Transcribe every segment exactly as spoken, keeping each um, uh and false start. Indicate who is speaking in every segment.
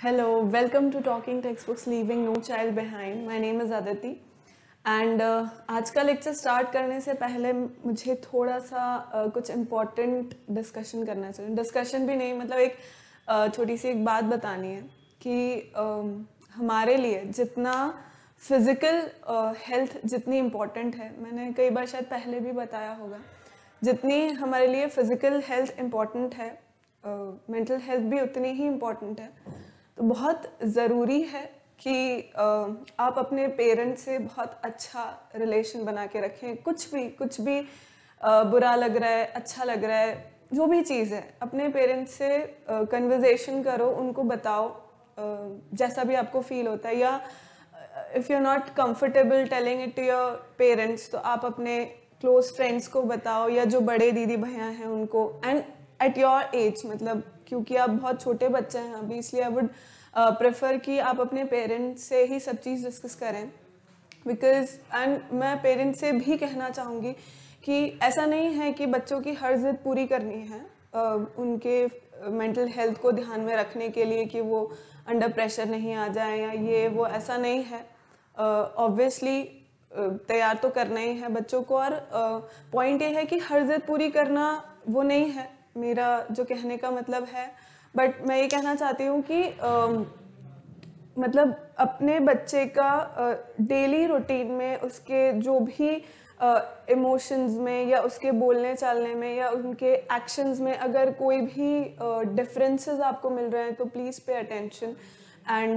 Speaker 1: Hello, welcome to Talking Textbooks Leaving No Child Behind. My name is Aditi and uh, आज का lecture start करने से पहले मुझे थोड़ा सा uh, कुछ इम्पोर्टेंट डिस्कशन करना चाहिए. डिस्कशन भी नहीं, मतलब एक uh, छोटी सी एक बात बतानी है कि uh, हमारे लिए जितना फिज़िकल हेल्थ uh, जितनी इम्पोर्टेंट है, मैंने कई बार शायद पहले भी बताया होगा, जितनी हमारे लिए फिज़िकल हेल्थ इम्पोर्टेंट है, मेंटल uh, हेल्थ भी उतनी ही इम्पोर्टेंट है. तो बहुत ज़रूरी है कि आप अपने पेरेंट्स से बहुत अच्छा रिलेशन बना के रखें. कुछ भी कुछ भी बुरा लग रहा है, अच्छा लग रहा है, जो भी चीज़ है, अपने पेरेंट्स से कन्वर्सेशन करो, उनको बताओ जैसा भी आपको फील होता है. या if you are not comfortable telling it to your parents, तो आप अपने क्लोज फ्रेंड्स को बताओ या जो बड़े दीदी भैया हैं उनको. एंड एट योर एज, मतलब क्योंकि आप बहुत छोटे बच्चे हैं अभी, इसलिए आई वुड प्रेफर कि आप अपने पेरेंट्स से ही सब चीज़ डिस्कस करें. बिकॉज एंड मैं पेरेंट्स से भी कहना चाहूँगी कि ऐसा नहीं है कि बच्चों की हर जिद पूरी करनी है, uh, उनके मेंटल uh, हेल्थ को ध्यान में रखने के लिए कि वो अंडर प्रेशर नहीं आ जाए या ये वो, ऐसा नहीं है. ऑब्वियसली uh, uh, तैयार तो करना ही है बच्चों को. और पॉइंट uh, ये है कि हर जिद पूरी करना वो नहीं है मेरा जो कहने का मतलब है. बट मैं ये कहना चाहती हूँ कि uh, मतलब अपने बच्चे का डेली uh, रूटीन में उसके जो भी इमोशंस uh, में या उसके बोलने चालने में या उनके एक्शंस में अगर कोई भी डिफरेंसेस uh, आपको मिल रहे हैं, तो please pay attention and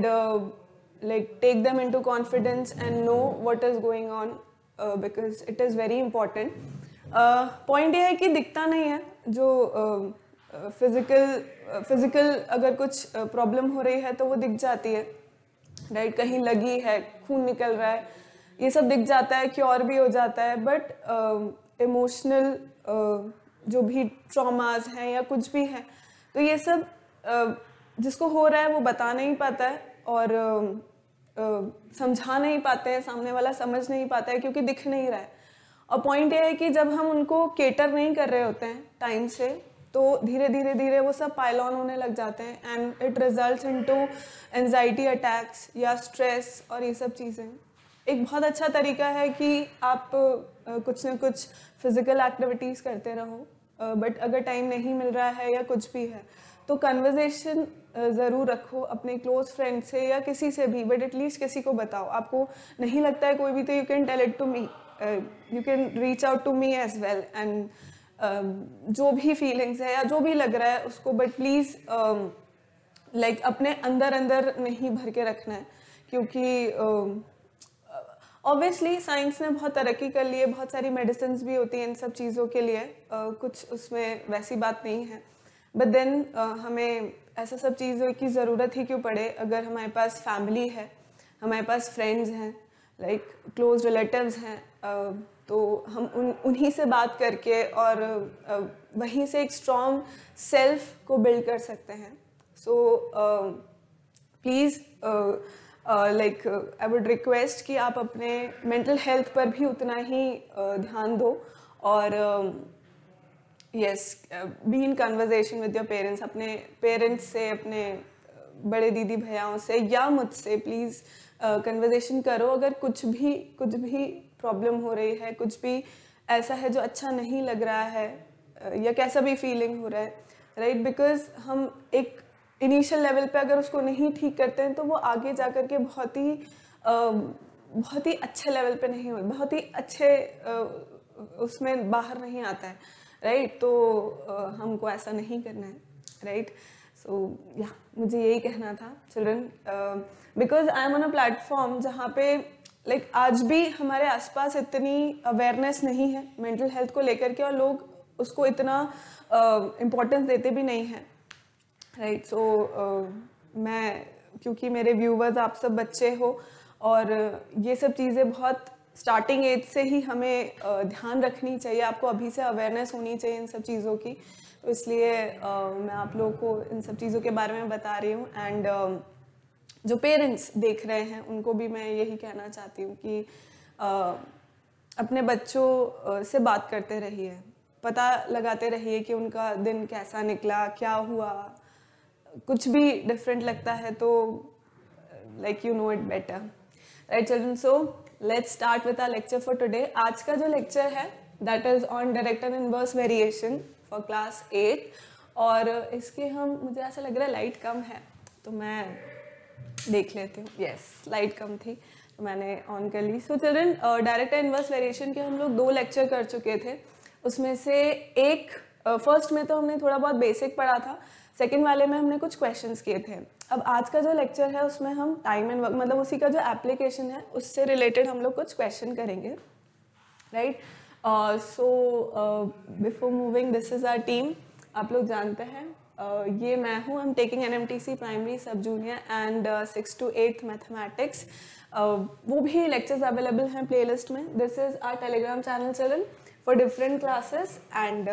Speaker 1: like take them into confidence and know what is going on, because it is very important. Point ये है कि दिखता नहीं है जो फिज़िकल uh, फिज़िकल uh, अगर कुछ प्रॉब्लम uh, हो रही है तो वो दिख जाती है, राइट. कहीं लगी है, खून निकल रहा है, ये सब दिख जाता है, क्योर भी हो जाता है. बट इमोशनल uh, uh, जो भी ट्रॉमास हैं या कुछ भी हैं, तो ये सब uh, जिसको हो रहा है वो बता नहीं पाता है और uh, uh, समझा नहीं पाते हैं, सामने वाला समझ नहीं पाता है क्योंकि दिख नहीं रहा है. और पॉइंट ये है कि जब हम उनको केटर नहीं कर रहे होते हैं टाइम से, तो धीरे धीरे धीरे वो सब पाइल ऑन होने लग जाते हैं and it results into anxiety attacks या स्ट्रेस और ये सब चीज़ें. एक बहुत अच्छा तरीका है कि आप uh, कुछ ना कुछ फिज़िकल एक्टिविटीज़ करते रहो, बट uh, अगर टाइम नहीं मिल रहा है या कुछ भी है तो कन्वर्सेशन uh, ज़रूर रखो अपने क्लोज फ्रेंड से या किसी से भी, बट एटलीस्ट किसी को बताओ. आपको नहीं लगता है कोई भी, तो you can tell it to me, you can reach out to me as well. And जो भी फीलिंग्स है या जो भी लग रहा है उसको, बट प्लीज़ लाइक अपने अंदर अंदर नहीं भर के रखना है, क्योंकि ऑब्वियसली uh, साइंस ने बहुत तरक्की कर ली है, बहुत सारी मेडिसिन भी होती हैं इन सब चीज़ों के लिए, uh, कुछ उसमें वैसी बात नहीं है. बट देन uh, हमें ऐसा सब चीज़ों की ज़रूरत ही क्यों पड़े अगर हमारे पास फैमिली है, हमारे पास फ्रेंड्स हैं, लाइक क्लोज रिलेटिव्स हैं, uh, तो हम उन उन्हीं से बात करके और uh, वहीं से एक स्ट्रॉन्ग सेल्फ को बिल्ड कर सकते हैं. So please like I would request कि आप अपने मेंटल हेल्थ पर भी उतना ही uh, ध्यान दो और yes be in conversation with your parents. अपने पेरेंट्स से, अपने बड़े दीदी भैयाओं से या मुझसे प्लीज़ कन्वर्सेशन uh, करो अगर कुछ भी कुछ भी प्रॉब्लम हो रही है, कुछ भी ऐसा है जो अच्छा नहीं लग रहा है uh, या कैसा भी फीलिंग हो रहा है, राइट. बिकॉज हम एक इनिशियल लेवल पे अगर उसको नहीं ठीक करते हैं तो वो आगे जा कर के बहुत ही uh, बहुत ही अच्छे लेवल पे नहीं हो, बहुत ही अच्छे uh, उसमें बाहर नहीं आता है, राइट. तो uh, हमको ऐसा नहीं करना है, राइट. सो या मुझे यही कहना था children, because I am on a platform जहाँ पे लाइक like, आज भी हमारे आसपास इतनी अवेयरनेस नहीं है मेंटल हेल्थ को लेकर के और लोग उसको इतना इम्पोर्टेंस uh, देते भी नहीं हैं, राइट. सो uh, मैं, क्योंकि मेरे व्यूवर्स आप सब बच्चे हो और ये सब चीज़ें बहुत स्टार्टिंग एज से ही हमें uh, ध्यान रखनी चाहिए, आपको अभी से अवेयरनेस होनी चाहिए इन सब चीज़ों की, तो इसलिए uh, मैं आप लोगों को इन सब चीज़ों के बारे में बता रही हूँ. एंड uh, जो पेरेंट्स देख रहे हैं उनको भी मैं यही कहना चाहती हूँ कि uh, अपने बच्चों uh, से बात करते रहिए, पता लगाते रहिए कि उनका दिन कैसा निकला, क्या हुआ, कुछ भी डिफरेंट लगता है तो like you know it better, right children. So let's start with our lecture for today. आज का जो लेक्चर है that is on direct and inverse variation for class eight. और इसके हम, मुझे ऐसा लग रहा है लाइट कम है तो मैं देख लेती हूँ। यस, लाइट कम थी तो मैंने ऑन कर ली। So children, direct and inverse variation के हम लोग दो लेक्चर कर चुके थे। उसमें से एक फर्स्ट uh, में तो हमने थोड़ा बहुत बेसिक पढ़ा था, सेकंड वाले में हमने कुछ क्वेश्चंस किए थे। अब आज का जो लेक्चर है उसमें हम टाइम एंड वर्क, मतलब उसी का जो एप्लीकेशन है उससे रिलेटेड हम लोग कुछ क्वेश्चन करेंगे, right. So before moving, this is our team. आप लोग जानते हैं uh, ये मैं हूँ। I am taking N M T C primary, sub junior and six to eighth mathematics. वो भी लेक्चर्स अवेलेबल हैं प्लेलिस्ट में। This is our Telegram channel children for different classes and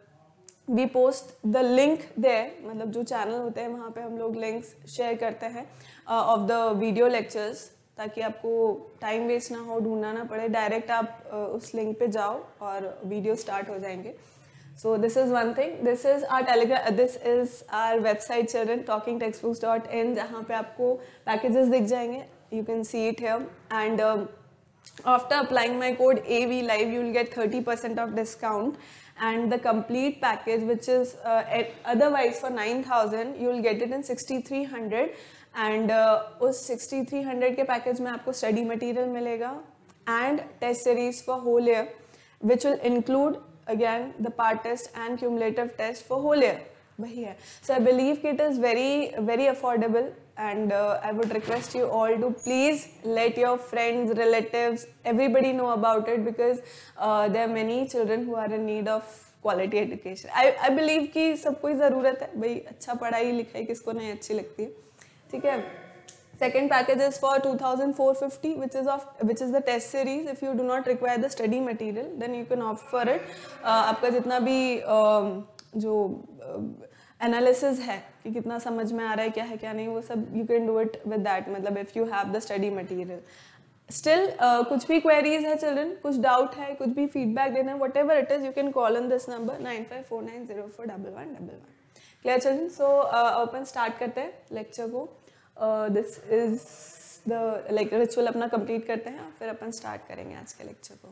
Speaker 1: we post the link there, मतलब जो channel होते हैं वहाँ पे हम लोग लिंक्स शेयर करते हैं ऑफ द वीडियो लेक्चर्स, ताकि आपको टाइम वेस्ट ना हो, ढूंढना ना पड़े, डायरेक्ट आप uh, उस लिंक पे जाओ और वीडियो स्टार्ट हो जाएंगे। So this is one thing. This is our Telegram, this is our website children, talking text books dot in, जहाँ पे आपको पैकेजेस दिख जाएंगे। You can see it here and after applying my code A V live you will get thirty percent of discount, and the complete package which is uh, otherwise for nine thousand you will get it in sixty-three hundred, and uh, उस sixty-three hundred के package में आपको study material मिलेगा and test series for whole year which will include again the part test and cumulative test for whole year, वही है। So I believe it is very very affordable and uh, I would request you all to please let your friends, relatives, everybody know about it, because uh, there are many children who are in need of quality education. I I believe कि सबको ज़रूरत है भाई, अच्छा पढ़ाई लिखाई किसको नहीं अच्छी लगती है, ठीक है। Second package is for two thousand four hundred fifty, which is of which is the test series. If you do not require the study material, then you can opt for it. uh, आपका जितना भी uh, जो analysis uh, है कि कितना समझ में आ रहा है, क्या है क्या नहीं, वो सब you can do it with that, मतलब if you have the study material. Still कुछ भी क्वेरीज है चिल्ड्रन, कुछ डाउट है, कुछ भी फीडबैक देना है, whatever it is, you can call on this number nine five four nine zero four double one double one. Clear children? So अपन स्टार्ट करते हैं लेक्चर को। This is the like ritual अपना complete करते हैं, फिर अपन start करेंगे आज के लेक्चर को।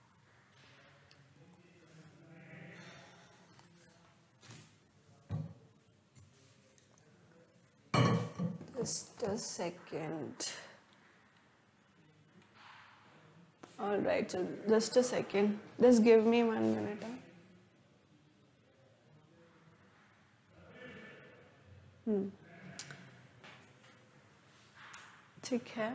Speaker 1: Just a second. All right, so just a second. Just give me one minute. Huh? Hmm. ठीक है।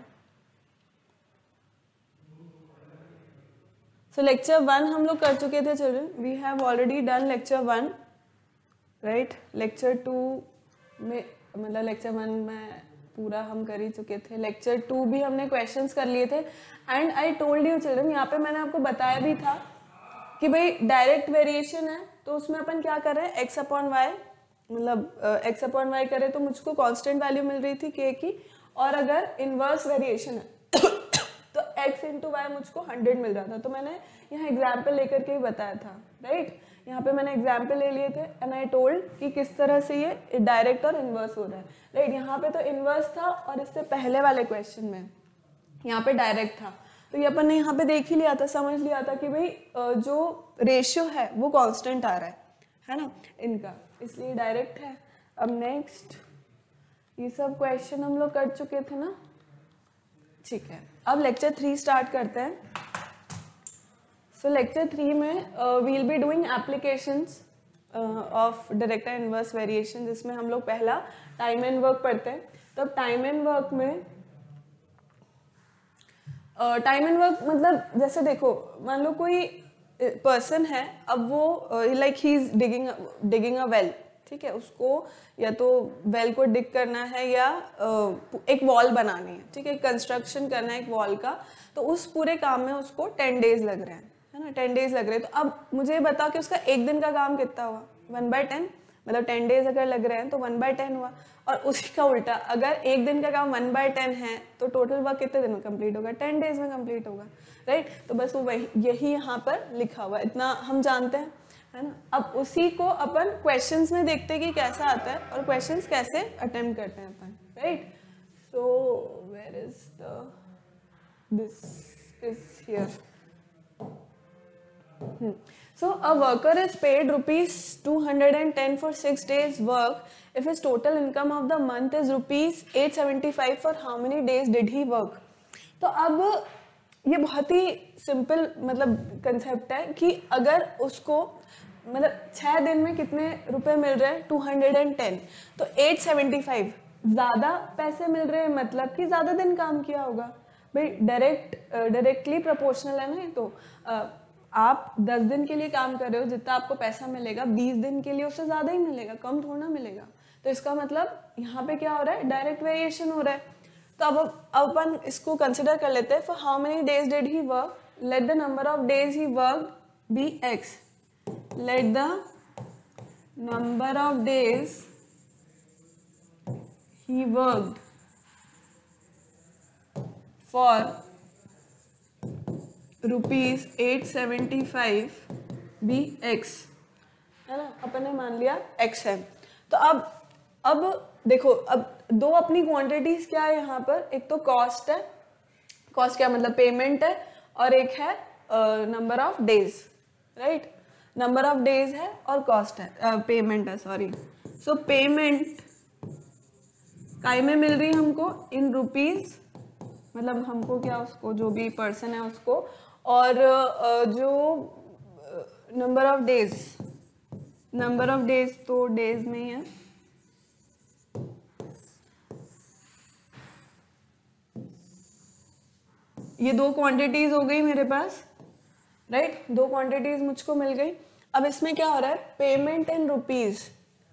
Speaker 1: So lecture one हम लोग कर चुके थे children. We have already done lecture one, right? Lecture two में, मतलब लेक्चर वन में पूरा हम कर ही चुके थे। लेक्चर टू भी हमने क्वेश्चंस कर लिए थे। And I told you children, यहाँ पे मैंने आपको बताया भी था कि भाई डायरेक्ट वेरिएशन है तो उसमें अपन क्या कर रहे हैं, एक्स अपॉन वाई, मतलब एक्स अपॉन वाई करें तो मुझको कांस्टेंट वैल्यू मिल रही थी के की, और अगर इनवर्स वेरिएशन है तो एक्स इंटू वाई मुझको हंड्रेड मिल रहा था। तो मैंने यहाँ एग्जाम्पल लेकर के ही बताया था, राइट। यहाँ पे मैंने एग्जाम्पल ले लिए थे एंड आई टोल्ड कि किस तरह से ये डायरेक्ट और इनवर्स हो रहा है, राइट। यहाँ पे तो इनवर्स था और इससे पहले वाले क्वेश्चन में यहाँ पे डायरेक्ट था। तो ये अपन ने यहाँ पे देख ही लिया था, समझ लिया था कि भाई जो रेशियो है वो कांस्टेंट आ रहा है है ना इनका, इसलिए डायरेक्ट है। अब नेक्स्ट ये सब क्वेश्चन हम लोग कर चुके थे ना, ठीक है। अब लेक्चर थ्री स्टार्ट करते हैं। सो लेक्चर थ्री में we will be doing applications of direct and inverse variation, जिसमें हम लोग पहला टाइम एंड वर्क पढ़ते हैं। तो टाइम एंड वर्क में टाइम एंड वर्क मतलब जैसे देखो, मान लो कोई पर्सन है, अब वो like he is digging digging a well, ठीक है। उसको या तो वेल को डिग करना है या uh, एक वॉल बनानी है, ठीक है, कंस्ट्रक्शन करना है एक वॉल का। तो उस पूरे काम में उसको टेन डेज लग रहे हैं, है ना, टेन डेज लग रहे हैं। तो अब मुझे बताओ कि उसका एक दिन का काम कितना हुआ, वन बाय टेन, मतलब टेन डेज अगर लग रहे हैं तो वन बाय टेन हुआ। और उसी का उल्टा, अगर एक दिन का काम वन बाय टेन है तो टोटल वर्क कितने दिन में कंप्लीट होगा, टेन डेज में कंप्लीट होगा, राइट। तो बस वो वही यही यहाँ पर लिखा हुआ है, इतना हम जानते हैं। है ना। अब उसी को अपन क्वेश्चंस में देखते हैं कि कैसा आता है और क्वेश्चंस कैसे अटेम्प्ट करते हैं अपन, right. So where is the this is here. So a worker is paid rupees two hundred ten for six days work. If his total income of the month is rupees eight seventy-five, for how many days did he work? तो अब ये बहुत ही simple मतलब concept है कि अगर उसको मतलब छः दिन में कितने रुपए मिल रहे हैं, टू हंड्रेड एंड टेन, तो एट सेवेंटी फाइव ज़्यादा पैसे मिल रहे हैं मतलब कि ज़्यादा दिन काम किया होगा भाई। डायरेक्ट डायरेक्टली प्रोपोर्शनल है ना। तो uh, आप दस दिन के लिए काम कर रहे हो, जितना आपको पैसा मिलेगा बीस दिन के लिए उससे ज़्यादा ही मिलेगा, कम थोड़ा मिलेगा। तो इसका मतलब यहाँ पे क्या हो रहा है, डायरेक्ट वेरिएशन हो रहा है। तो अब अब अपन इसको कंसिडर कर लेते हैं। For how many days did he work, let the number of days he work be x, let the number of days he worked for rupees eight seventy five be x, है ना। अपन ने मान लिया x है। तो अब अब देखो, अब दो अपनी क्वांटिटीज क्या है यहाँ पर, एक तो कॉस्ट है, कॉस्ट क्या मतलब पेमेंट है, और एक है number of days, right. Number of days है और कॉस्ट है, पेमेंट है सॉरी। सो पेमेंट काय में मिल रही है हमको, इन रुपीज, मतलब हमको क्या, उसको जो भी पर्सन है उसको, और जो number of days, number of days तो डेज में ही है। ये दो क्वांटिटीज हो गई मेरे पास, राइट, दो क्वांटिटीज मुझको मिल गई। अब इसमें क्या हो रहा है, पेमेंट इन रुपीज,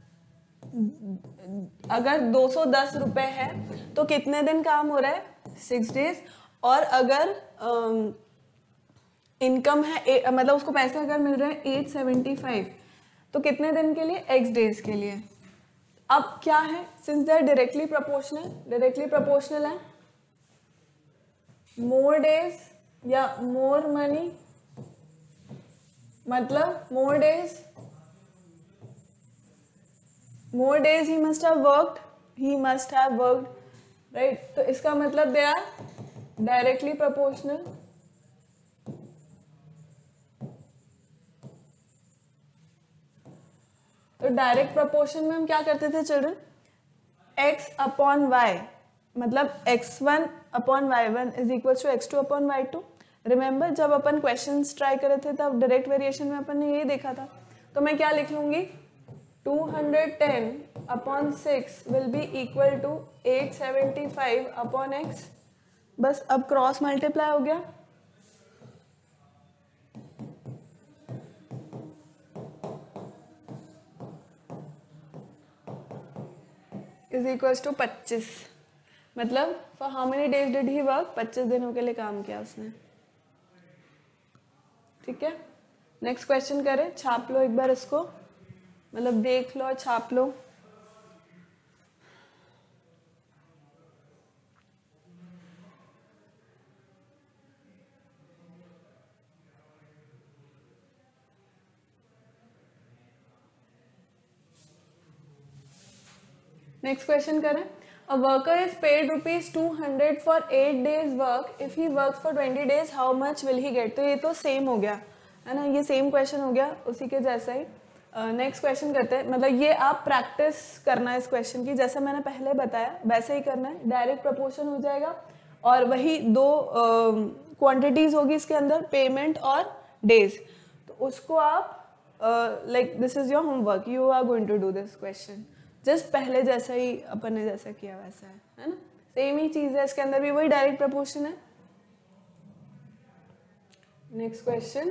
Speaker 1: अगर दो सौ दस रुपए है तो कितने दिन काम हो रहा है, सिक्स डेज। और अगर इनकम है ए, मतलब उसको पैसे अगर मिल रहे हैं एट सेवेंटी फाइव, तो कितने दिन के लिए, एक्स डेज के लिए। अब क्या है, since they are directly proportional, directly proportional है, मोर डेज या मोर मनी, मतलब more days, more days he must have worked, he must have worked, right. तो इसका मतलब दे आर डायरेक्टली प्रोपोर्शनल। तो डायरेक्ट प्रोपोर्शन में हम क्या करते थे चिल्ड्रन, x अपॉन वाई, मतलब x one upon y one is equal to x two upon y two. Remember जब अपन क्वेश्चंस ट्राई करे थे तब डायरेक्ट वेरिएशन में अपन ने यही देखा था। तो मैं क्या लिख लूंगी, two hundred ten upon six will be equal to eight seventy five upon x. बस अब क्रॉस मल्टीप्लाई हो गया, इज इक्वल्स टू पच्चीस, मतलब for how many days did he work, पच्चीस दिनों के लिए काम किया उसने, ठीक है। नेक्स्ट क्वेश्चन करें, छाप लो एक बार इसको, मतलब देख लो, छाप लो। नेक्स्ट क्वेश्चन करें, a worker is paid rupees two hundred for eight days work, if he work for twenty days how much will he get. तो ये तो सेम हो गया है ना, ये सेम क्वेश्चन हो गया उसी के जैसा ही। नेक्स्ट uh, क्वेश्चन करते हैं, मतलब ये आप प्रैक्टिस करना है इस क्वेश्चन की, जैसा मैंने पहले बताया वैसे ही करना है। डायरेक्ट प्रपोर्शन हो जाएगा और वही दो क्वांटिटीज uh, होगी इसके अंदर, पेमेंट और डेज। तो उसको आप like this is your homework, you are going to do this question just पहले जैसा ही अपन ने जैसा किया वैसा है, है ना, सेम ही चीज है, इसके अंदर भी वही डायरेक्ट प्रपोर्शन है। Next question,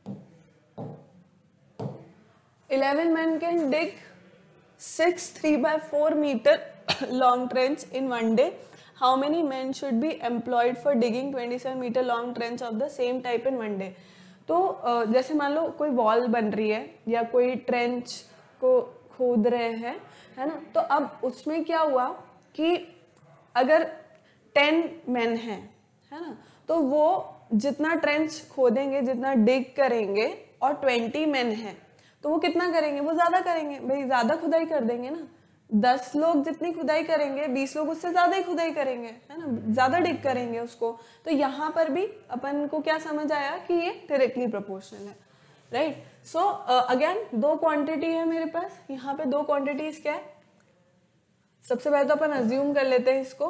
Speaker 1: eleven men can dig six three by four meter long trench in one day. How many men should be employed for digging twenty-seven meter long trench of the same type in one day? तो जैसे मान लो कोई wall बन रही है या कोई trench को खोद रहे हैं, है ना, तो अब उसमें क्या हुआ कि अगर टेन men हैं, है ना, तो वो जितना ट्रेंच खोदेंगे, जितना डिग करेंगे, और ट्वेंटी men हैं, तो वो कितना करेंगे, वो ज़्यादा करेंगे भाई, ज़्यादा खुदाई कर देंगे ना। दस लोग जितनी खुदाई करेंगे बीस लोग उससे ज़्यादा ही खुदाई करेंगे, है ना, ज़्यादा डिग करेंगे उसको। तो यहाँ पर भी अपन को क्या समझ आया कि ये डायरेक्टली प्रोपोर्शनल है, राइट। सो अगेन दो क्वांटिटी है मेरे पास, यहाँ पे दो क्वांटिटीज क्या है। सबसे पहले तो अपन अज्यूम कर लेते हैं इसको,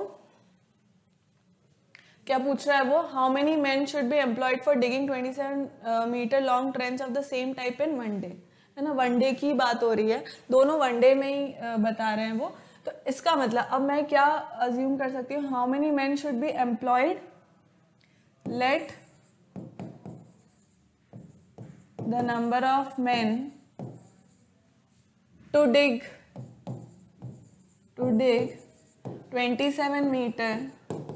Speaker 1: क्या पूछ रहा है वो, how many man should be employed for digging twenty seven metre long trench of the same type in one day, है ना, वन डे की बात हो रही है, दोनों वन डे में ही uh, बता रहे हैं वो। तो इसका मतलब अब मैं क्या अज्यूम कर सकती हूँ, how many man should be employed, let the number of man to dig to dig twenty seven metre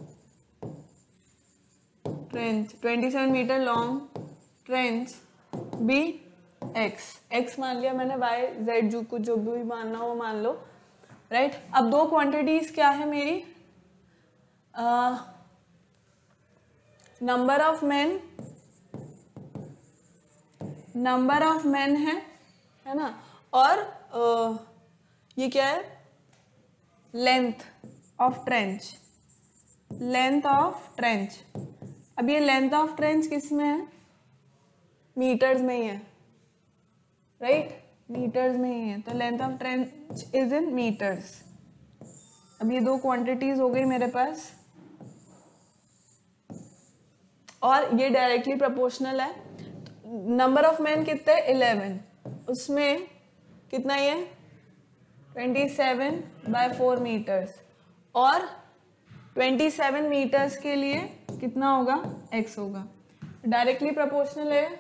Speaker 1: trench, twenty seven metre long trench be x, x मान लिया मैंने, वाई जेड जो कुछ जो भी मानना हो मान लो, राइट। अब दो क्वांटिटीज क्या है मेरी, number of man, number of man है है ना, और uh, ये क्या है, length of trench, length of trench. अब ये लेंथ ऑफ ट्रेंच किस में है, मीटर्स में ही है, राइट, मीटर्स में ही है, तो length of trench is in metres. अब ये दो क्वांटिटीज हो गई मेरे पास, और ये डायरेक्टली प्रोपोर्शनल है। नंबर ऑफ मैन कितने, इलेवन, उसमें कितना ही है, twenty seven by four metres, और ट्वेंटी सेवन मीटर्स के लिए कितना होगा, x होगा, डायरेक्टली प्रोपोर्शनल है,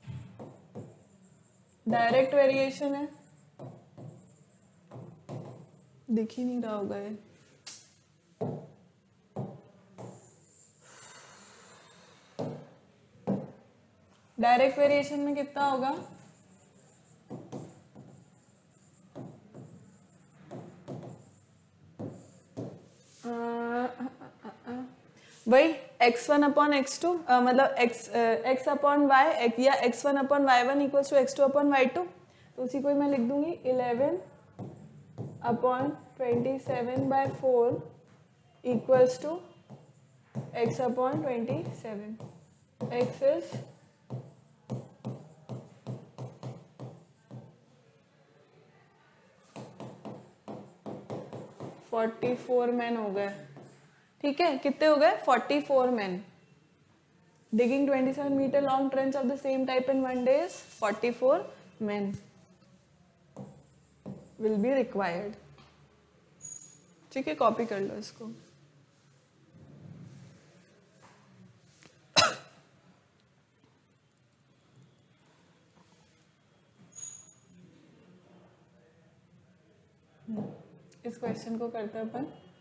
Speaker 1: डायरेक्ट वेरिएशन है, दिख ही नहीं रहा होगा ये, डायरेक्ट वेरिएशन में कितना होगा, वही x one upon x two, मतलब एक्स एक्स अपॉन वाई, या x one upon y one equals to x two upon y two, तो उसी को ही मैं लिख दूंगी eleven upon twenty seven by four equals to x upon twenty seven, x is forty four man हो गए, ठीक है, कितने हो गए, forty four man digging twenty seven metre long trench of the same type in one day, forty four man will be required, ठीक है, copy कर लो इसको। इस क्वेश्चन को करते हैं अपन,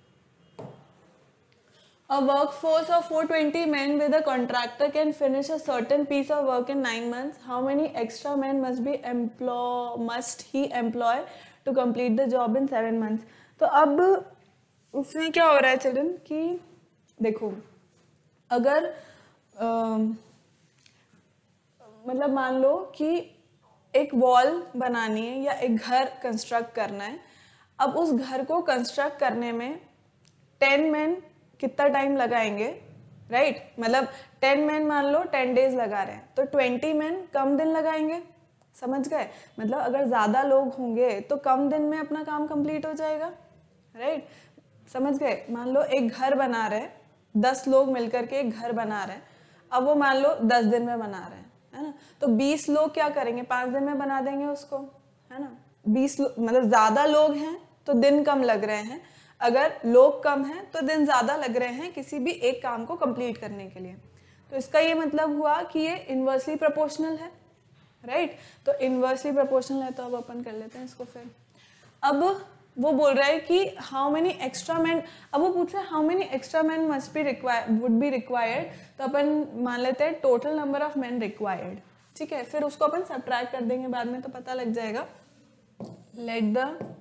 Speaker 1: A workforce of four hundred twenty men with a contractor can finish a certain piece of work in nine months. How many extra men must be employ must he employ to complete the job in seven months? तो अब उसमें क्या हो रहा है children कि देखो, अगर आ, मतलब मान लो कि एक वॉल बनानी है या एक घर कंस्ट्रक्ट करना है, अब उस घर को कंस्ट्रक्ट करने में टेन मैन कितना टाइम लगाएंगे, राइट right? मतलब टेन मैन मान लो टेन डेज लगा रहे हैं, तो ट्वेंटी मैन कम दिन लगाएंगे, समझ गए, मतलब अगर ज़्यादा लोग होंगे तो कम दिन में अपना काम कंप्लीट हो जाएगा, राइट right? समझ गए। मान लो एक घर बना रहे हैं, दस लोग मिलकर के एक घर बना रहे हैं, अब वो मान लो दस दिन में बना रहे हैं, है ना, तो बीस लोग क्या करेंगे, पाँच दिन में बना देंगे उसको, है ना, बीस मतलब ज़्यादा लोग हैं तो दिन कम लग रहे हैं, अगर लोग कम हैं तो दिन ज़्यादा लग रहे हैं किसी भी एक काम को कंप्लीट करने के लिए। तो इसका ये मतलब हुआ कि ये इन्वर्सली प्रोपोर्शनल है, राइट। तो इन्वर्सली प्रोपोर्शनल है, तो अब अपन कर लेते हैं इसको। फिर अब वो बोल रहा है कि हाउ मेनी एक्स्ट्रा मैन, अब वो पूछ रहा है how many extra man must be require would be required, तो अपन मान लेते हैं total number of man required, ठीक है, फिर उसको अपन सब्ट्रैक्ट कर देंगे, बाद में तो पता लग जाएगा। Let the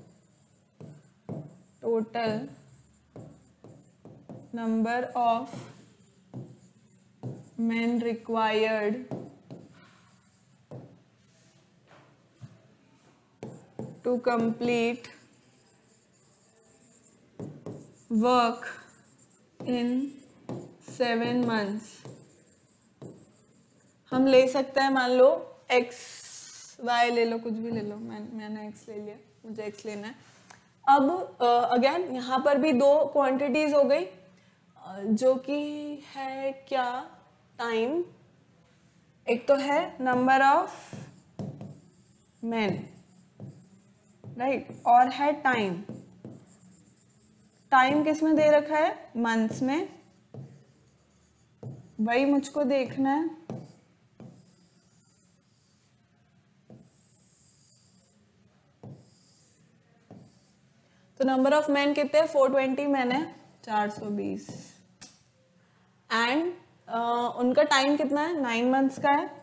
Speaker 1: total number of men required to complete work in seven months. हम ले सकते हैं, मान लो x y ले लो, कुछ भी ले लो, मैं मैंने x ले लिया, मुझे x लेना है. अब अगेन uh, यहाँ पर भी दो क्वांटिटीज हो गई, uh, जो कि है क्या, टाइम. एक तो है नंबर ऑफ मैन, राइट, और है टाइम. टाइम किस में दे रखा है, मंथ्स में. वही मुझको देखना है. तो नंबर ऑफ मैन कितने हैं, फोर ट्वेंटी मैन है, चार सौ बीस. एंड उनका टाइम कितना है, नाइन मंथ्स का है.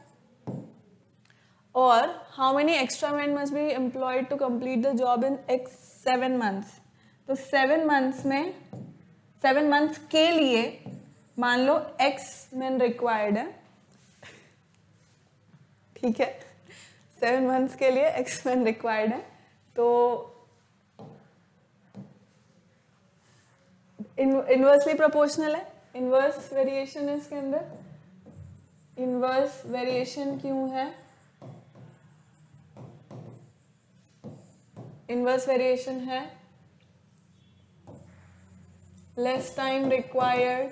Speaker 1: और how many extra man must be employed to complete the job in x seven months. तो सेवन मंथ्स में, सेवन मंथ्स के लिए मान लो एक्स मैन रिक्वायर्ड है, ठीक है. सेवन मंथ्स के लिए एक्स मैन रिक्वायर्ड है. तो इनवर्सली प्रोपोर्शनल है, इनवर्स वेरिएशन है इसके अंदर. इनवर्स वेरिएशन क्यों है, इनवर्स वेरिएशन है, लेस टाइम रिक्वायर्ड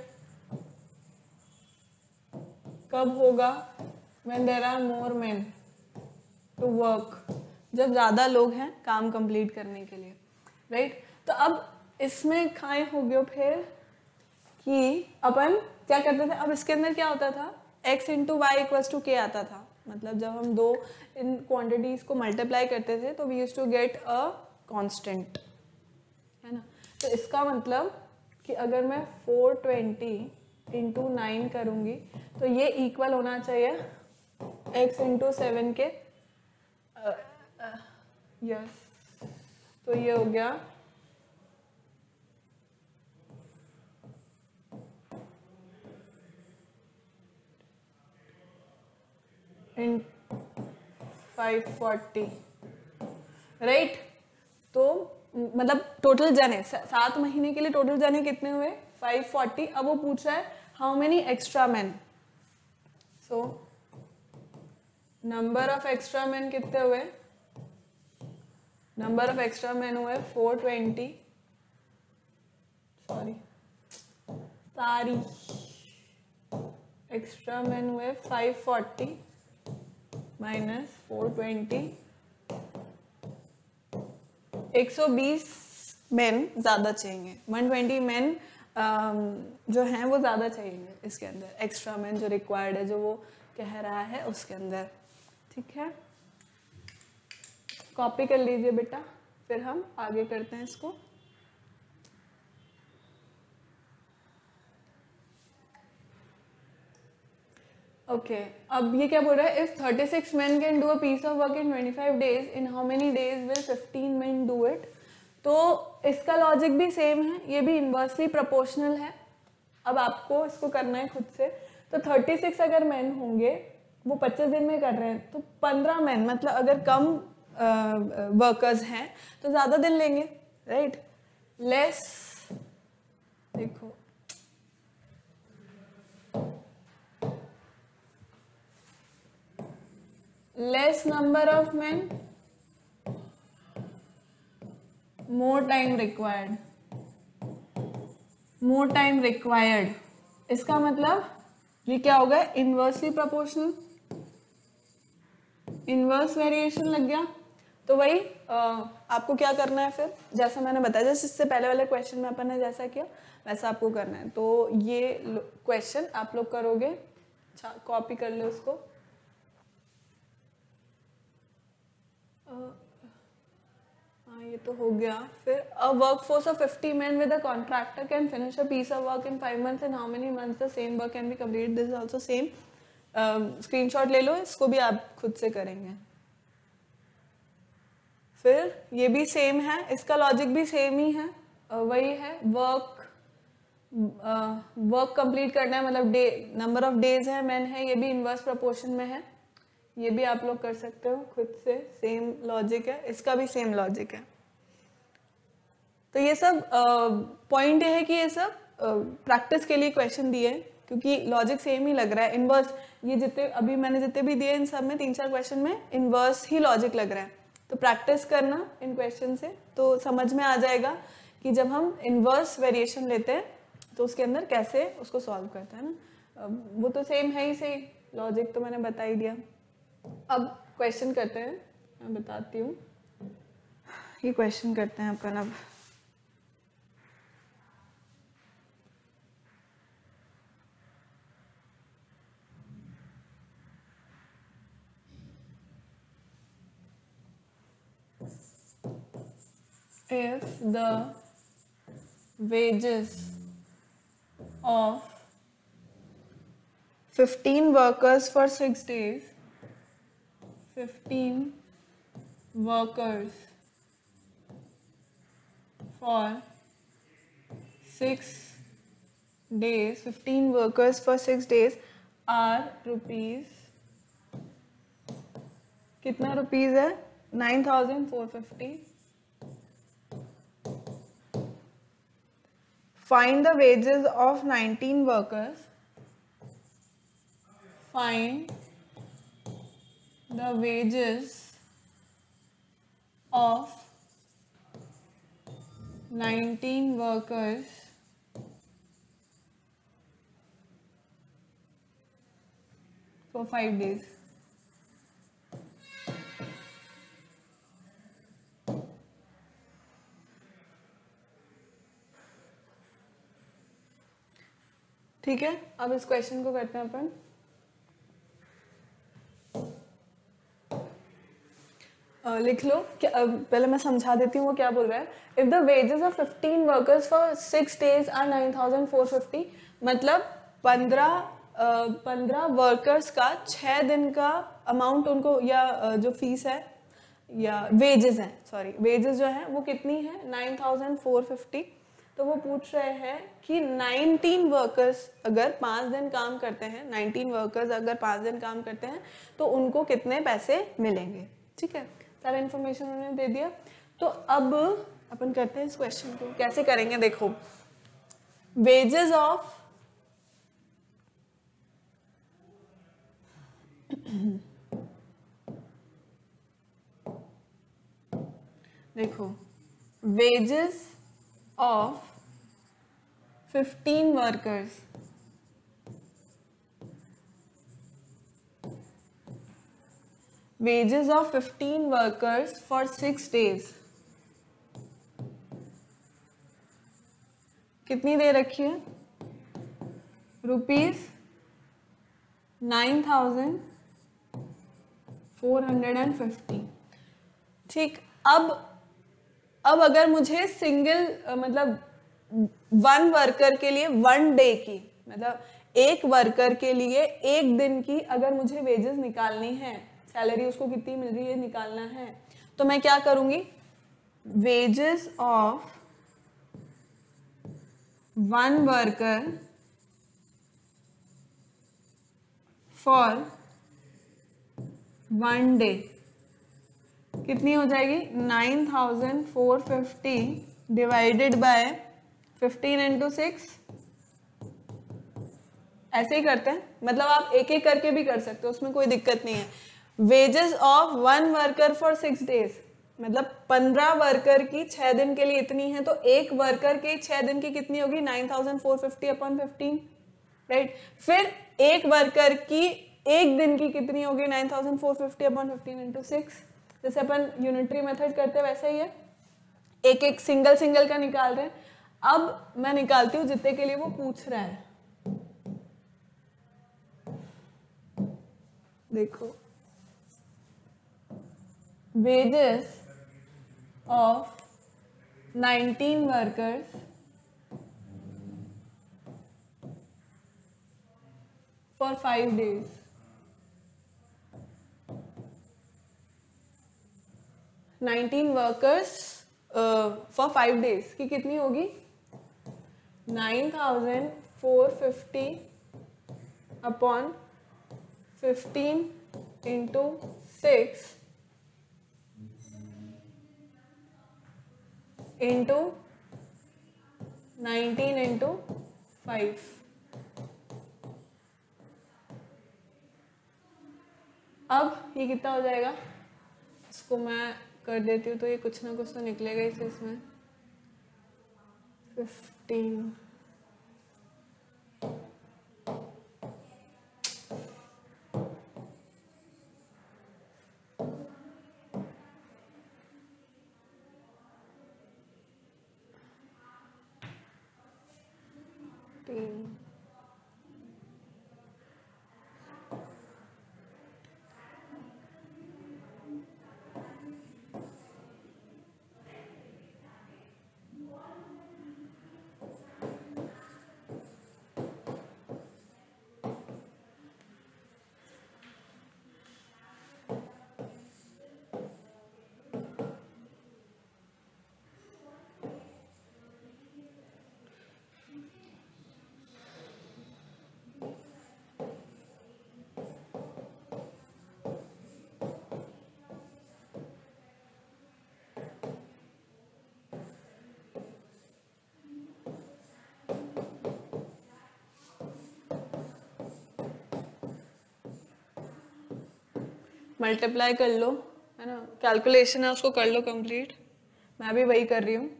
Speaker 1: कब होगा, when there are more men to work, जब ज्यादा लोग हैं काम कंप्लीट करने के लिए, राइट right? तो अब इसमें खाए हो गए फिर कि अपन क्या करते थे. अब इसके अंदर क्या होता था, x into y equals to k आता था. मतलब जब हम दो इन क्वांटिटीज को मल्टीप्लाई करते थे तो we use to get a constant, है ना. तो इसका मतलब कि अगर मैं फोर ट्वेंटी इंटू नाइन करूँगी तो ये इक्वल होना चाहिए x into seven k. Yes, तो ये हो गया इन फाइव फोर्टी, राइट. तो मतलब टोटल जने सात महीने के लिए टोटल जने कितने हुए, फाइव फोर्टी. अब वो पूछ रहा है how many extra man. So number of extra man कितने हुए, नंबर ऑफ एक्स्ट्रा मैन हुए फोर ट्वेंटी, सॉरी सारी एक्स्ट्रा मैन हुए five forty minus four twenty. एक सौ बीस मैन ज़्यादा चाहिए, वन ट्वेंटी मैन जो हैं वो ज़्यादा चाहिए इसके अंदर, एक्स्ट्रा मैन जो रिक्वायर्ड है, जो वो कह रहा है उसके अंदर, ठीक है. कॉपी कर लीजिए बेटा, फिर हम आगे करते हैं इसको. ओके okay, अब ये क्या बोल रहा है, if thirty six men can do a piece of work in twenty five days, in how many days will fifteen men do it. तो इसका लॉजिक भी सेम है, ये भी इन्वर्सली प्रोपोर्शनल है. अब आपको इसको करना है खुद से. तो थर्टी सिक्स अगर मैन होंगे, वो पच्चीस दिन में कर रहे हैं, तो पंद्रह मैन, मतलब अगर कम वर्कर्स हैं तो ज़्यादा दिन लेंगे, राइट. लेस, देखो less number of men, more time required, more time required. इसका मतलब ये क्या होगा, इनवर्सली प्रोपोर्शनल, इनवर्स वेरिएशन लग गया. तो वही आ, आपको क्या करना है फिर, जैसा मैंने बताया, जैसे इससे पहले वाले क्वेश्चन में अपन ने जैसा किया वैसा आपको करना है. तो ये क्वेश्चन आप लोग करोगे, कॉपी कर लो उसको. हाँ ये तो हो गया. फिर a workforce of fifty men with a contractor can finish a piece of work in five months and how many months the same work can be completed. This is also same. Screenshot ले लो, इसको भी आप खुद से करेंगे. फिर ये भी सेम है, इसका लॉजिक भी सेम ही है, uh, वही है. वर्क वर्क कंप्लीट करना है, मतलब डे, नंबर ऑफ डेज है, मैन है, ये भी इनवर्स प्रोपोर्शन में है. ये भी आप लोग कर सकते हो खुद से, सेम लॉजिक है, इसका भी सेम लॉजिक है। तो ये सब पॉइंट uh, ये है कि ये सब प्रैक्टिस uh, के लिए क्वेश्चन दिए हैं, क्योंकि लॉजिक सेम ही लग रहा है। इनवर्स ये जितने अभी मैंने जितने भी दिए इन सब में तीन चार क्वेश्चन में इनवर्स ही लॉजिक लग रहा है। तो प्रैक्टिस करना इन क्वेश्चन से, तो समझ में आ जाएगा कि जब हम इनवर्स वेरिएशन लेते हैं तो उसके अंदर कैसे उसको सॉल्व करते हैं ना। वो तो सेम है ही, सही लॉजिक तो मैंने बता ही दिया। अब क्वेश्चन करते हैं, मैं बताती हूँ। ये क्वेश्चन करते हैं अपन अब। If the wages of fifteen workers for six days, fifteen workers for six days, fifteen workers for six days are rupees, कितना रुपीज है? nine thousand four hundred fifty. Find the wages of nineteen workers. Find the wages of nineteen workers for five days. ठीक है, अब इस question को करते हैं अपन। uh, लिख लो क्या, uh, पहले मैं समझा देती हूँ वो क्या बोल रहा है। If the wages of fifteen workers for six days are nine thousand four fifty, मतलब पंद्रह पंद्रह वर्कर्स का छः दिन का अमाउंट उनको, या uh, जो फीस है या वेजेस हैं, सॉरी वेजेस जो है वो कितनी है? Nine thousand four fifty. तो वो पूछ रहे हैं कि नाइनटीन वर्कर्स अगर पाँच दिन काम करते हैं, नाइनटीन वर्कर्स अगर पाँच दिन काम करते हैं तो उनको कितने पैसे मिलेंगे। ठीक है, सारा इन्फॉर्मेशन उन्होंने दे दिया। तो अब अपन करते हैं इस क्वेश्चन को। कैसे करेंगे देखो, वेजेस ऑफ देखो wages of fifteen workers wages of fifteen workers for six days कितनी दे रखी है? Rupees nine thousand four hundred and fifty. ठीक, अब अब अगर मुझे सिंगल मतलब वन वर्कर के लिए वन डे की, मतलब एक वर्कर के लिए एक दिन की अगर मुझे वेजेस निकालनी है, सैलरी उसको कितनी मिल रही है निकालना है, तो मैं क्या करूंगी? Wages of one worker for one day कितनी हो जाएगी? Nine thousand four fifty divided by fifteen into six. ऐसे ही करते हैं, मतलब आप एक एक करके भी कर सकते हो, उसमें कोई दिक्कत नहीं है। Wages of one worker for six days, मतलब पंद्रह वर्कर की छह दिन के लिए इतनी है, तो एक वर्कर के छह दिन की कितनी होगी? Nine thousand four fifty upon fifteen, right. फिर एक वर्कर की एक दिन की कितनी होगी? Nine thousand four fifty upon fifteen into six. जैसे अपन यूनिटरी मेथड करते हैं वैसा ही है, एक एक सिंगल सिंगल का निकाल रहे हैं। अब मैं निकालती हूँ जितने के लिए वो पूछ रहा है। देखो, wages of nineteen workers for five days, nineteen workers for five days की कितनी होगी? Nine thousand four fifty upon fifteen into six into nineteen into five. अब ये कितना हो जाएगा, इसको मैं कर देती हूँ तो ये कुछ ना कुछ तो निकलेगा इसे इसमें। फिफ्टीन मल्टीप्लाई कर लो, है ना, कैलकुलेशन है उसको कर लो कंप्लीट, मैं भी वही कर रही हूँ।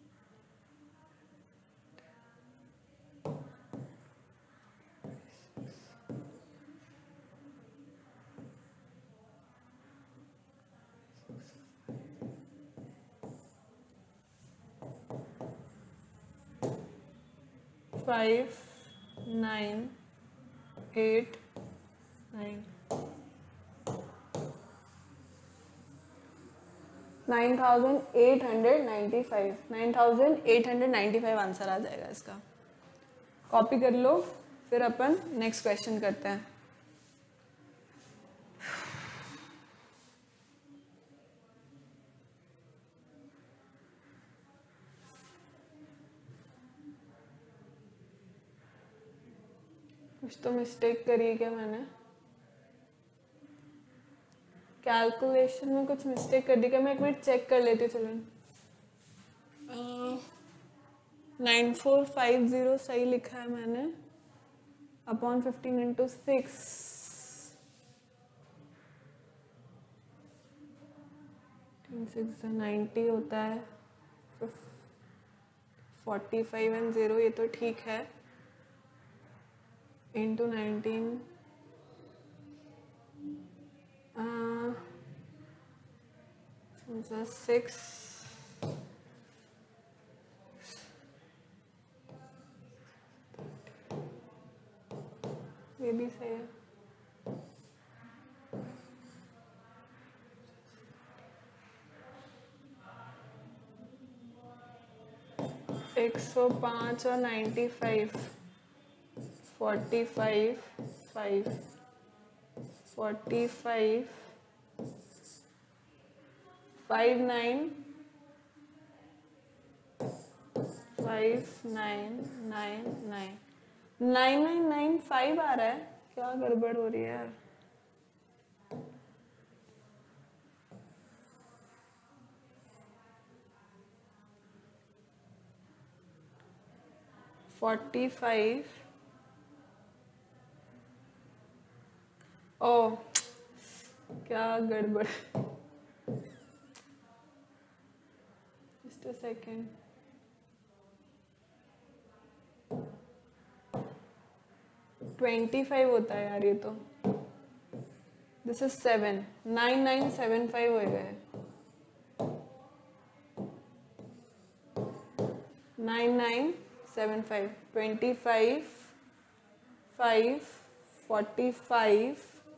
Speaker 1: Five nine eight nine nine thousand eight hundred ninety five nine thousand eight hundred ninety five answer आ जाएगा इसका। कॉपी कर लो, फिर अपन नेक्स्ट क्वेश्चन करते हैं। कुछ तो मिस्टेक करी है क्या मैंने, कैलकुलेशन में कुछ मिस्टेक कर दी क्या, मैं एक मिनट चेक कर लेती हूँ। चलो नाइन फोर फाइव ज़ीरो सही लिखा है मैंने, upon fifteen into six, six ninety होता है, फोर्टी फाइव एंड ज़ीरो, ये तो ठीक है, इंटू नाइनटीन, सिक्स, ये भी सही है। एक सौ पाँच और ninety five, forty five, five, forty five, five nine, five nine nine nine nine nine nine five आ रहा है, क्या गड़बड़ हो रही है यार। फोर्टी फाइव, ओ क्या गड़बड़, just a second, twenty five होता है यार ये तो, this is seven, nine nine seven five हो गए, nine nine seven five, twenty five, five, forty five,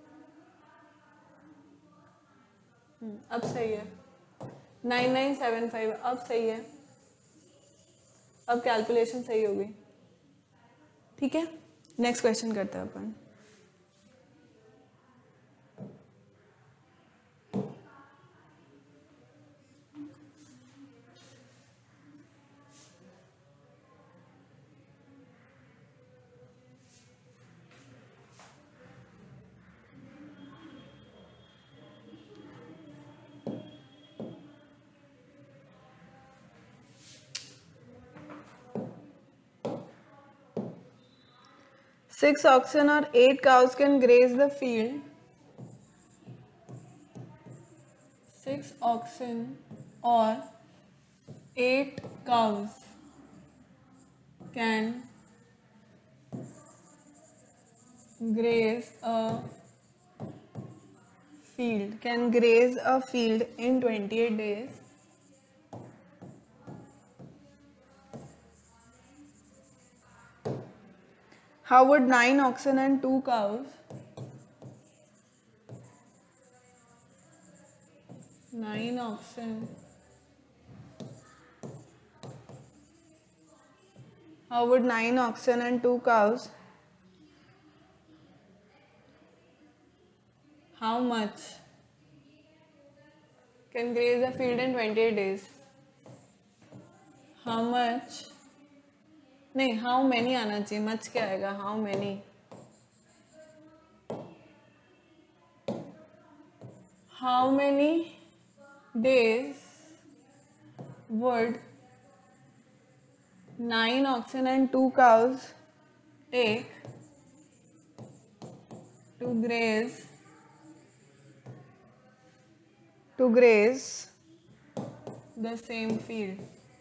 Speaker 1: अब सही है, नाइन नाइन सेवन फाइव, अब सही है, अब कैलकुलेशन सही होगी। ठीक है, नेक्स्ट क्वेश्चन करते हैं अपन। Six oxen or eight cows can graze the field. Six oxen or eight cows can graze a field. Can graze a field in twenty-eight days. How would nine oxen and two cows nine oxen how would nine oxen and two cows how much can graze a field in twenty-eight days? How much नहीं how many आना चाहिए, much क्या आएगा, how many how many days would nine oxen and two cows take to graze to graze the same field?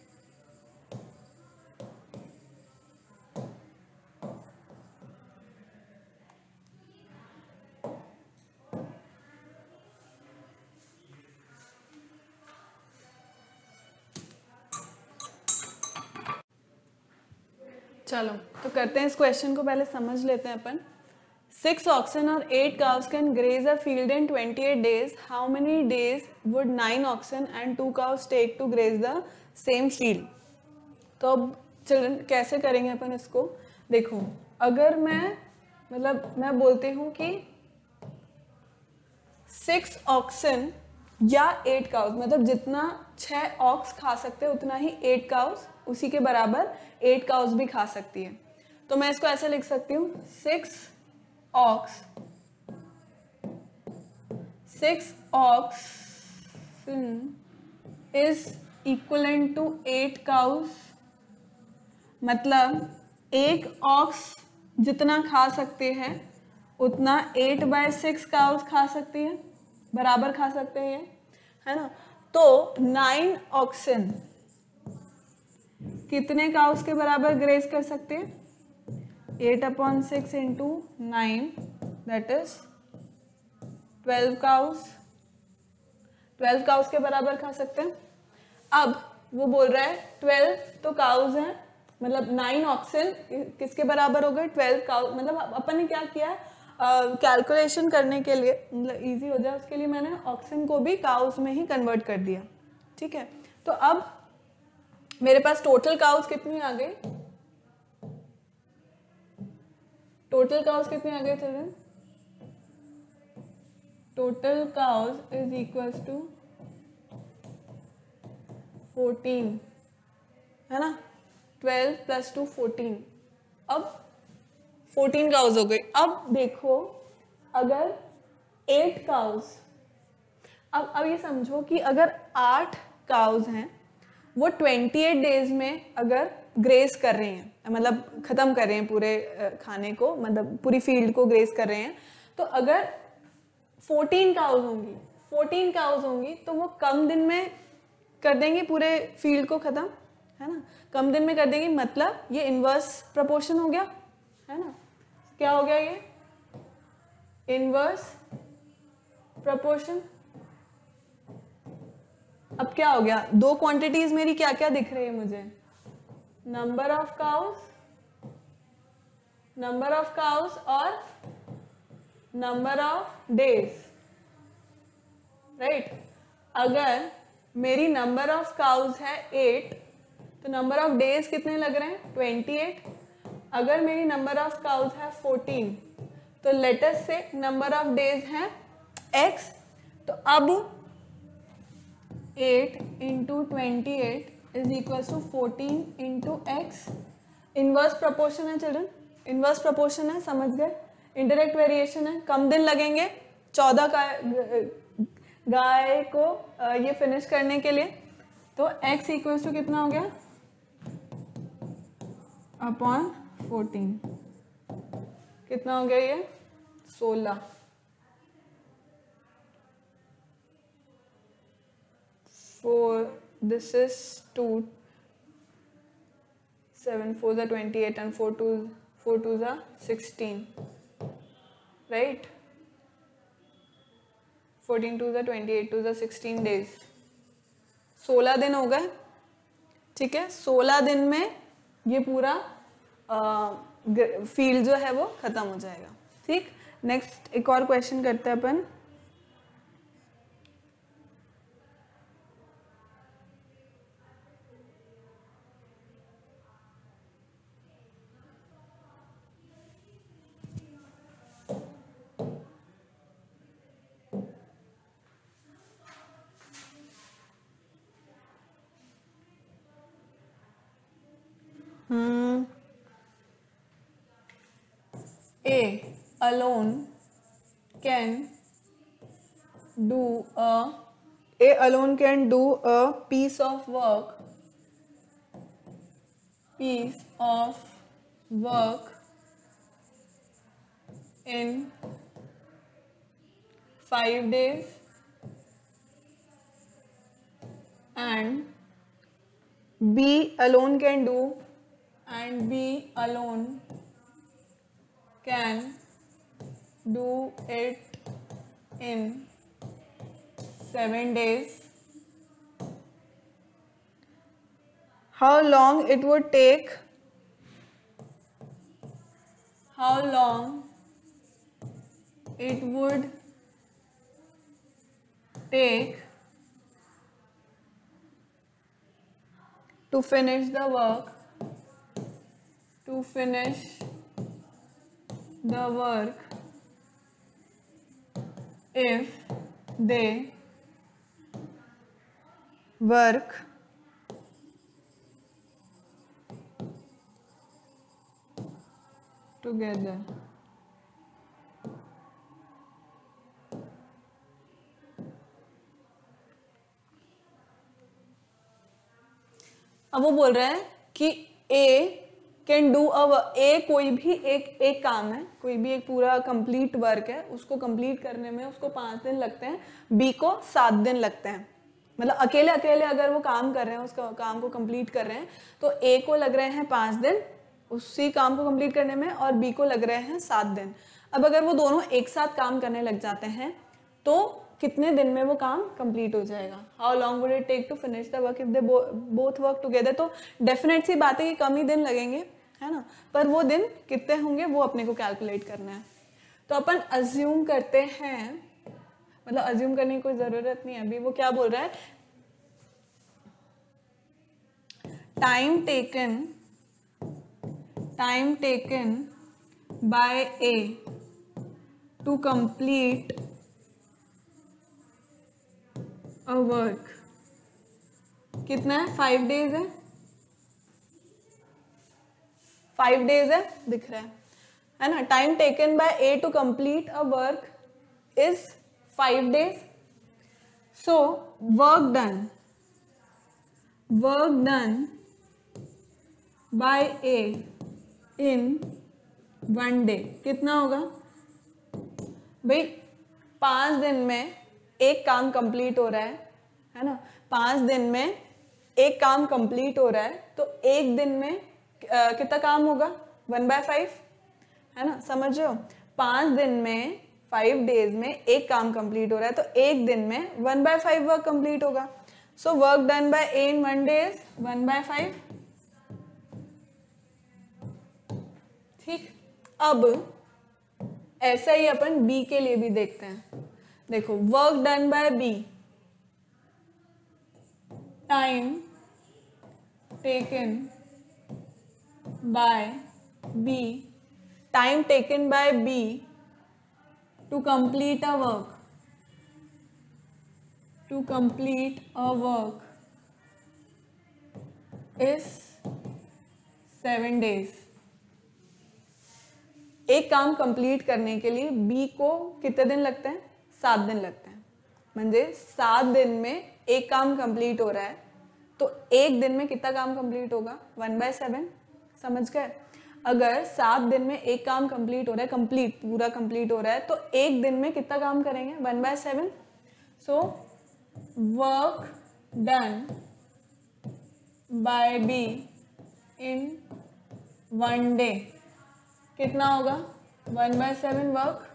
Speaker 1: चलो तो करते हैं इस क्वेश्चन को, पहले समझ लेते हैं अपन. सिक्स ऑक्सन और eight cows can graze a field in twenty eight days. How many days would nine oxen and two cows take to graze the same field? तो अब चिल्ड्रन कैसे करेंगे अपन इसको? देखो अगर मैं मतलब मैं बोलती हूँ कि सिक्स ऑक्सन या एट काउस, मतलब जितना छह ऑक्स खा सकते हैं उतना ही एट काउस उसी के बराबर एट काउस भी खा सकती है. तो मैं इसको ऐसे लिख सकती हूँ, six ox six ox is equivalent to eight cows. मतलब एक ऑक्स जितना खा सकते हैं उतना एट बाय सिक्स काउस खा सकती है, बराबर खा सकते हैं, है ना. तो नाइन ऑक्सन कितने काउस के बराबर ग्रेज कर सकते हैं? Eight upon six into nine that is twelve cows. Twelve cows के बराबर खा सकते हैं. अब वो बोल रहा है ट्वेल्व तो काउस हैं, मतलब नाइन ऑक्सन किसके बराबर हो गए? Twelve cows. मतलब अपन ने क्या किया, कैलकुलेशन uh, करने के लिए, मतलब इजी हो जाए उसके लिए मैंने ऑक्सन को भी काउस में ही कन्वर्ट कर दिया. ठीक है, तो अब मेरे पास टोटल काउस कितनी आ गई? टोटल काउस कितनी आ गई children? Total cows is equals to fourteen, है ना. Twelve plus two fourteen. अब फोर्टीन काउस हो गई. अब देखो अगर एट काउस, अब अब ये समझो कि अगर आठ काउस हैं वो अट्ठाईस डेज में अगर ग्रेस कर रहे हैं, मतलब ख़त्म कर रहे हैं पूरे खाने को, मतलब पूरी फील्ड को ग्रेस कर रहे हैं, तो अगर चौदह काउस होंगी चौदह काउस होंगी तो वो कम दिन में कर देंगे पूरे फील्ड को ख़त्म, है ना. कम दिन में कर देंगे, मतलब ये इनवर्स प्रोपोर्शन हो गया, है ना. क्या हो गया ये? Inverse proportion. अब क्या हो गया? दो क्वांटिटीज मेरी क्या क्या दिख रही है मुझे? Number of cows number of cows और नंबर ऑफ डेज, राइट. अगर मेरी नंबर ऑफ काउस है एट तो नंबर ऑफ डेज कितने लग रहे हैं? Twenty eight. अगर मेरी नंबर ऑफ काउस है फोर्टीन तो लेटेस्ट से नंबर ऑफ डेज है एक्स. तो अब eight into twenty eight is equal to fourteen into x. Inverse proportion है चिल्ड्रन, इनवर्स प्रोपोर्शन है, समझ गए. इंडायरेक्ट वेरिएशन है, कम दिन लगेंगे चौदह का गाय को ये फिनिश करने के लिए. तो x इक्वल टू कितना हो गया? Upon fourteen. कितना हो गया ये? सोलह। Four, this is two, seven four ज़ा twenty eight and four two four two ज़ा सिक्सटीन, राइट? फोर्टीन टू ज़ा ट्वेंटी एट टू ज़ा सिक्सटीन डेज, सोलह दिन हो गए, ठीक है। सोलह दिन में ये पूरा फील्ड जो है वो खत्म हो जाएगा, ठीक। नेक्स्ट एक और क्वेश्चन करते हैं अपन। Hmm. A alone can do a A alone can do a piece of work piece of work in five days and B alone can do and B alone can do it in seven days. How long it would take? How long it would take to finish the work? To finish the work if they work together. अब वो बोल रहा है कि A can do a A कोई भी एक एक काम है, कोई भी एक पूरा कंप्लीट वर्क है, उसको कंप्लीट करने में उसको पाँच दिन लगते हैं, बी को सात दिन लगते हैं। मतलब अकेले अकेले अगर वो काम कर रहे हैं, उसका काम को कंप्लीट कर रहे हैं, तो ए को लग रहे हैं पाँच दिन उसी काम को कंप्लीट करने में और बी को लग रहे हैं सात दिन। अब अगर वो दोनों एक साथ काम करने लग जाते हैं तो कितने दिन में वो काम कंप्लीट हो जाएगा? How long would it take to finish the work if they both work together? तो डेफिनेट सी बात है कि कम ही दिन लगेंगे, है ना, पर वो दिन कितने होंगे वो अपने को कैलकुलेट करना है। तो अपन अज्यूम करते हैं, मतलब अज्यूम करने की कोई जरूरत नहीं है अभी। वो क्या बोल रहा है? Time taken time taken by A to complete a work कितना है? फाइव डेज है, फाइव डेज है, दिख रहा है है ना। Time taken by A to complete a work is five days. So work done work done by A in one day कितना होगा भाई? पांच दिन में एक काम कंप्लीट हो रहा है, है ना। पांच दिन में एक काम कंप्लीट हो रहा है तो एक दिन में आ, कितना काम होगा? वन बाय फाइव, है ना, समझ रहे हो? पांच दिन में, फाइव डेज में एक काम कंप्लीट हो रहा है तो एक दिन में one by five work complete होगा। So work done by A in one day is one by five, ठीक। अब ऐसा ही अपन बी के लिए भी देखते हैं। देखो, work done by B, time taken by B, time taken by B to complete a work, to complete a work is seven days. एक काम कंप्लीट करने के लिए बी को कितने दिन लगते हैं? सात दिन लगते हैं। म्हणजे सात दिन में एक काम कंप्लीट हो रहा है तो एक दिन में कितना काम कंप्लीट होगा? वन बाय सेवन, समझ गए? अगर सात दिन में एक काम कंप्लीट हो रहा है, कंप्लीट पूरा कंप्लीट हो रहा है, तो एक दिन में कितना काम करेंगे? One by seven. So work done by B in one day कितना होगा? One by seven work.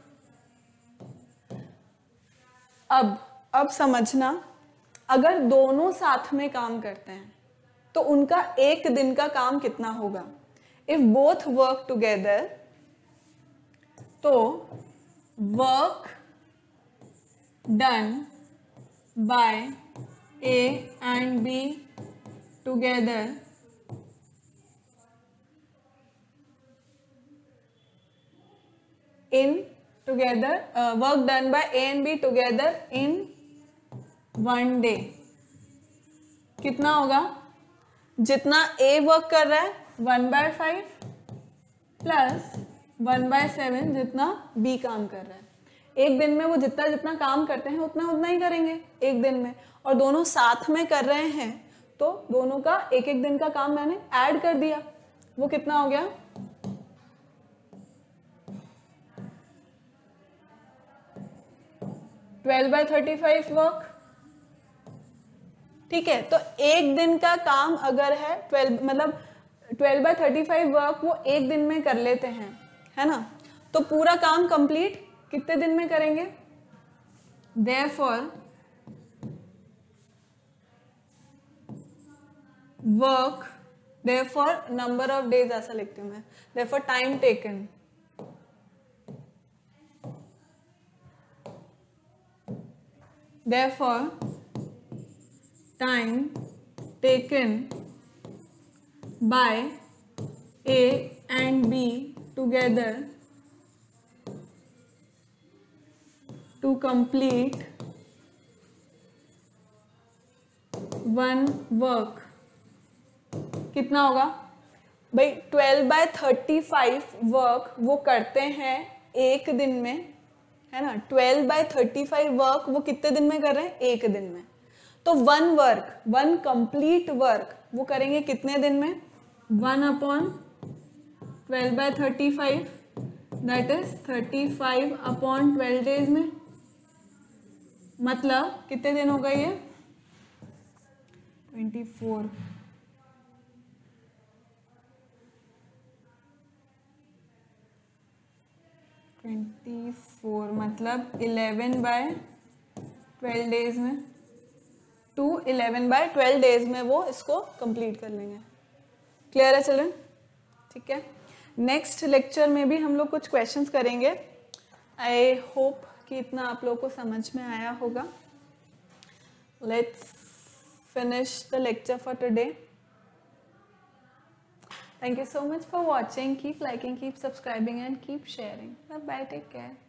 Speaker 1: अब अब समझना, अगर दोनों साथ में काम करते हैं तो उनका एक दिन का काम कितना होगा? इफ बोथ वर्क टुगेदर, तो work done by A and B together in together uh, work done by A and B together in one day कितना होगा? जितना A वर्क कर रहा है one by five plus one by seven जितना B काम कर रहा है. एक दिन में वो जितना जितना काम करते हैं उतना उतना ही करेंगे एक दिन में, और दोनों साथ में कर रहे हैं तो दोनों का एक एक दिन का काम मैंने ऐड कर दिया. वो कितना हो गया? Twelve by thirty five work. ठीक है, तो एक दिन का काम अगर है ट्वेल्व, मतलब twelve by thirty five work वो एक दिन में कर लेते हैं, है ना, तो पूरा काम कंप्लीट कितने दिन में करेंगे? Therefore work, therefore number of days ऐसा लिखती हूं मैं, therefore time taken, therefore time taken by A and B together to complete one work कितना होगा भाई? Twelve by thirty five work वो करते हैं एक दिन में, है ना. Twelve by thirty five work वो कितने दिन में कर रहे हैं? एक दिन में. तो one work, one complete work वो करेंगे कितने दिन में? One upon twelve by thirty five, that is thirty five upon twelve days में. मतलब कितने दिन हो गए ये? Twenty four. ट्वेंटी फोर मतलब इलेवन बाय ट्वेल्व डेज में, two eleven by twelve days में वो इसको कंप्लीट कर लेंगे. क्लियर है चिल्ड्रन? ठीक है, नेक्स्ट लेक्चर में भी हम लोग कुछ क्वेश्चंस करेंगे. आई होप कि इतना आप लोगों को समझ में आया होगा. Let's finish the lecture for today. Thank you so much for watching. Keep liking, keep subscribing and keep sharing. Bye bye, take care.